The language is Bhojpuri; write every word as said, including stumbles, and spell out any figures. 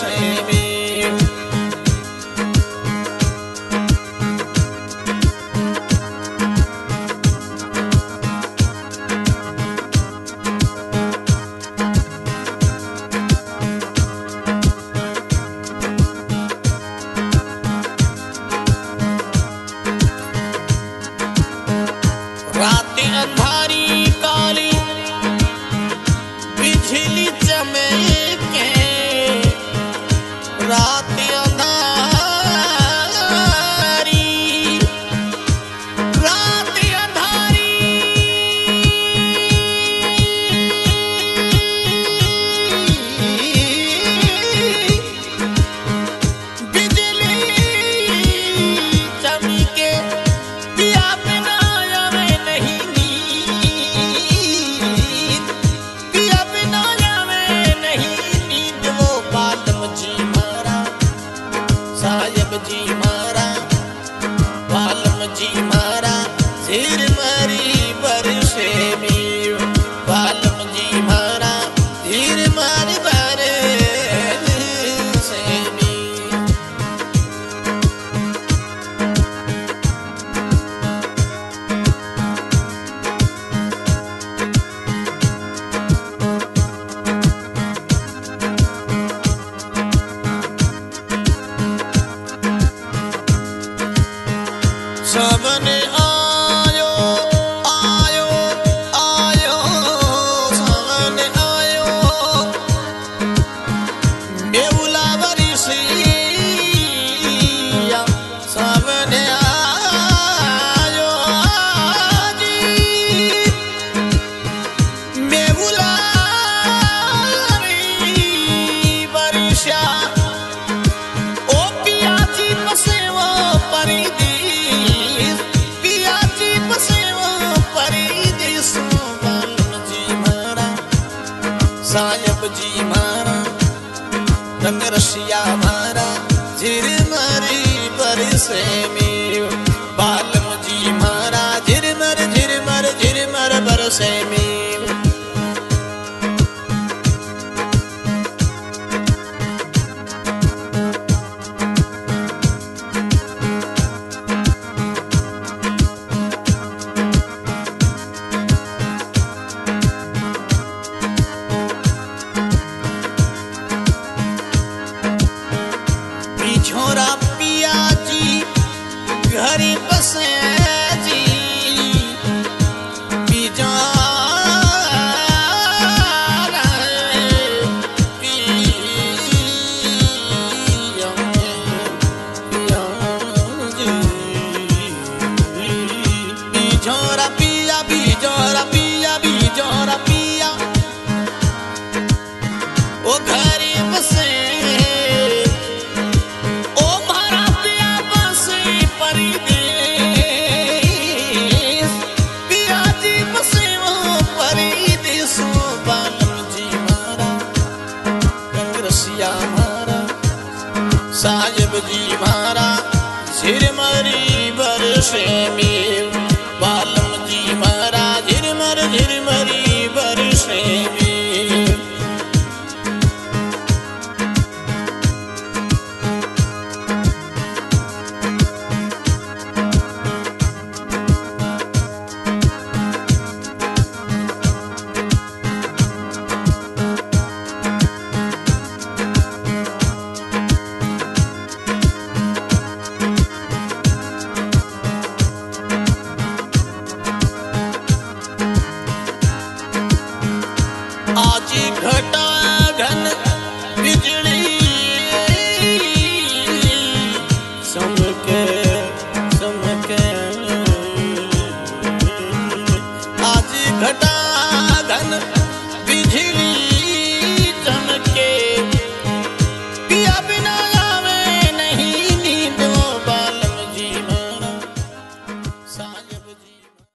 बरसे में। रातें अंधारी काली बिजली चमके, रातें अंधारी रातें अंधारी बिजली चमके, पिया बिना आवे नहीं नींद, पिया बिना आवे नहीं नींद। वो बालम जी मारा साहिब जी मारा, बालम जी मारा सिर मरी बरसे में। बालम जी मारा सिर मरी बरसे में। सबने आयो आयो आयो सबने आयो, बेउला बरिसिया सबने आयो जी, बेउला बरिसिया। ओ पिया जी पसेवा परिदी, साहिब जी मारा रंग रसिया मारा झिर मरी बरसे में। बालम जी मारा झिर मर झिर मर झिर मर बरसे में। झोरा पिया जी घरी बसे जी, बिजारा पिया पिया जी, बिझोरा पिया बिझोरा पिया बिझोरा पिया ओ घरी बसे। साहिब जी मारा सिर मरी बरसे में। बालम जी मारा झिर मर झिर मरी बरसे में। आज घटा घन